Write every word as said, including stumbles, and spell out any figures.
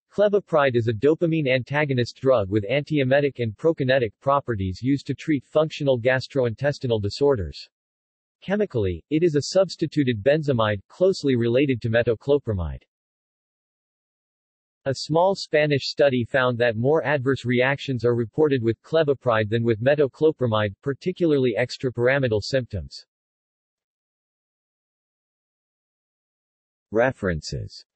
Clebopride is a dopamine antagonist drug with antiemetic and prokinetic properties used to treat functional gastrointestinal disorders. Chemically, it is a substituted benzamide, closely related to metoclopramide. A small Spanish study found that more adverse reactions are reported with clebopride than with metoclopramide, particularly extrapyramidal symptoms. References